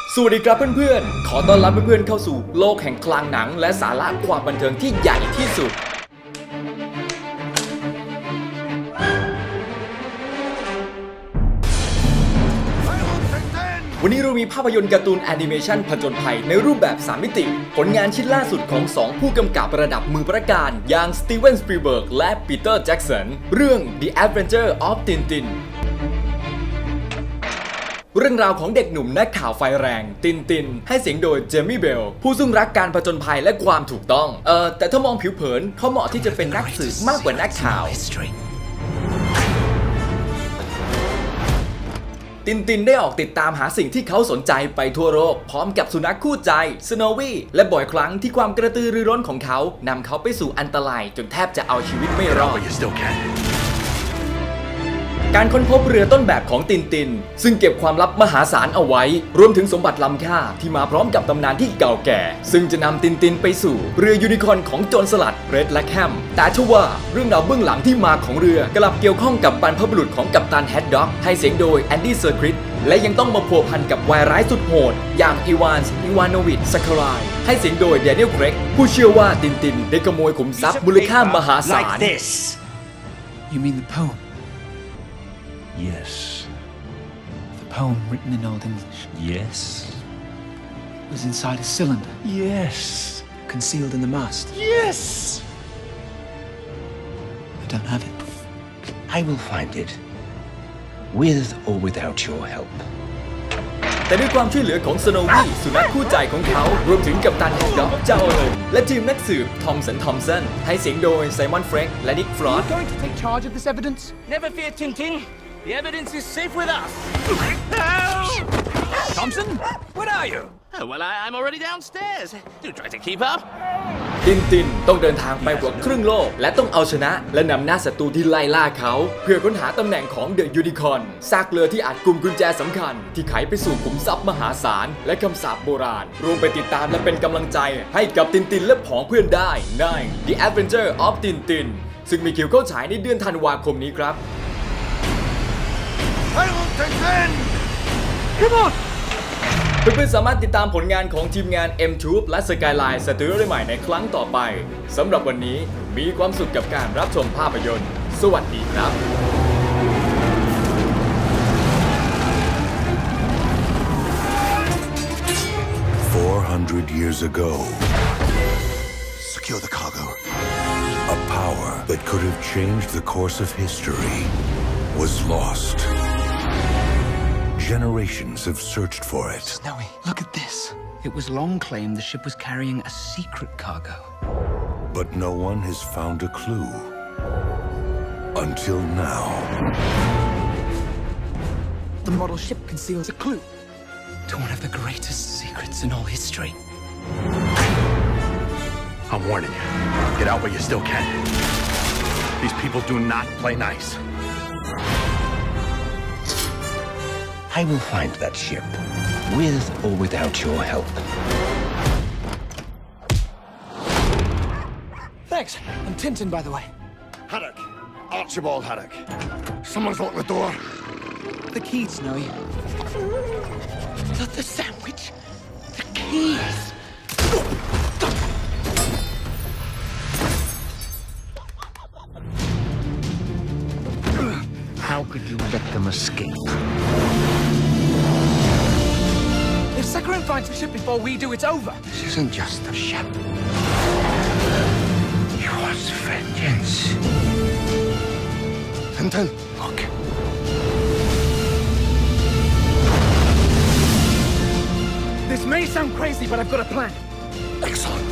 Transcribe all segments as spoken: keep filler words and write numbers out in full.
สวัสดีครับเพื่อนๆขอต้อนรับเพื่อนๆเข้าสู่โลกแห่งคลังหนังและสาระความบันเทิงที่ใหญ่ที่สุดวันนี้เรามีภาพยนตร์การ์ตูนแอนิเมชันผจญภัยในรูปแบบสามมิติผลงานชิ้นล่าสุดของสองผู้กำกับระดับมือประการอย่างสตีเวนสปีลเบิร์กและปีเตอร์แจ็กสันเรื่อง The Adventure of Tintinเรื่องราวของเด็กหนุ่มนักข่าวไฟแรงตินตินให้เสียงโดยเจมี่เบลผู้ซึ่งรักการผจญภัยและความถูกต้องเออแต่ถ้ามองผิวเผินเขาเหมาะที่จะเป็นนักสืบมากกว่านักข่าวตินตินได้ออกติดตามหาสิ่งที่เขาสนใจไปทั่วโลกพร้อมกับสุนัขคู่ใจสโนวี่และบ่อยครั้งที่ความกระตือรือร้นของเขานำเขาไปสู่อันตรายจนแทบจะเอาชีวิตไม่รอดการค้นพบเรือต้นแบบของตินตินซึ่งเก็บความลับมหาศาลเอาไว้รวมถึงสมบัติล้ำค่าที่มาพร้อมกับตำนานที่เก่าแก่ซึ่งจะนำตินตินไปสู่เรือยูนิคอร์นของโจรสลัดเรดและแคมแต่ทว่าเรื่องราวเบื้องหลังที่มาของเรือกลับเกี่ยวข้องกับบรรพบุรุษของกัปตันแฮดด็อกให้เสียงโดยแอนดี้เซอร์คริสและยังต้องมาพัวพันกับวายร้ายสุดโหดอย่างอีวานส์อีวานโนวิชซัคคารายให้เสียงโดยแดเนียล เครกผู้เชื่อว่าตินตินได้ขโมยขุมทรัพย์มูลค่ามหาศาล You mean the poem? Yes. The poem written in Old English? Yes. It was inside a cylinder? Yes. Concealed in the mast? Yes! I don't have it. I will find it. With or without your help. แต่ด้วยความช่วยเหลือของสโนวี่สุนัขคู่ใจของเขารวมถึงกัปตันแฮดด็อกเจ้าอารมณ์และทีมนักสืบทอมสันทอมสันให้เสียงโดยไซมอนเฟรกและนิกฟรอส Are you going to take charge of this evidence? Never fear, Tintin. The evidence is safe with us. Thompson, what are you? Oh, well, I, I'm already downstairs. Do try to keep up. ตินตินต้องเดินทางไปกว่าครึ่งโลกและต้องเอาชนะและนำหน้าศัตรูที่ไล่ล่าเขาเพื่อค้นหาตำแหน่งของเดอะยูนิคอร์นซากเรือที่อาจกุมกุญแจสำคัญที่ไขไปสู่ขุมทรัพย์มหาศาลและคำสาปโบราณรวมไปติดตามและเป็นกำลังใจให้กับตินตินและผองเพื่อนได้ใน The Adventure of Tintin ซึ่งมีคิวเข้าฉายในเดือนธันวาคมนี้ครับเพื่อนๆสามารถติดตามผลงานของทีมงาน เอ็ม ทูบ และ Skyline Studio ได้ใหม่ในครั้งต่อไปสำหรับวันนี้มีความสุขกับการรับชมภาพยนตร์สวัสดีครับ Four hundred years ago, secure the cargo. A power that could have changed the course of history was lost. Generations have searched for it. Snowy, look at this. It was long claimed the ship was carrying a secret cargo. But no one has found a clue. Until now. The model ship conceals a clue to one of the greatest secrets in all history. I'm warning you. Get out while you still can. These people do not play nice. I will find that ship, with or without your help. Thanks. I'm Tintin, by the way. Haddock. Archibald Haddock. Someone's locked the door. The key, Snowy. The, the sandwich. The keys. How could you let them escape? If Sakharine finds the ship before we do, it's over. This isn't just a ship. He wants vengeance. Tintin, Look. This may sound crazy, but I've got a plan. excellent.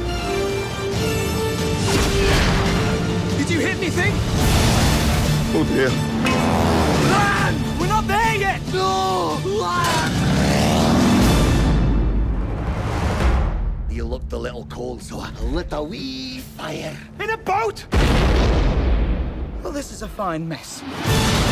Did you hit anything? Oh dear. Land! We're not there yet! No! Land! You looked a little cold, so I lit a wee fire. In a boat? Well, this is a fine mess.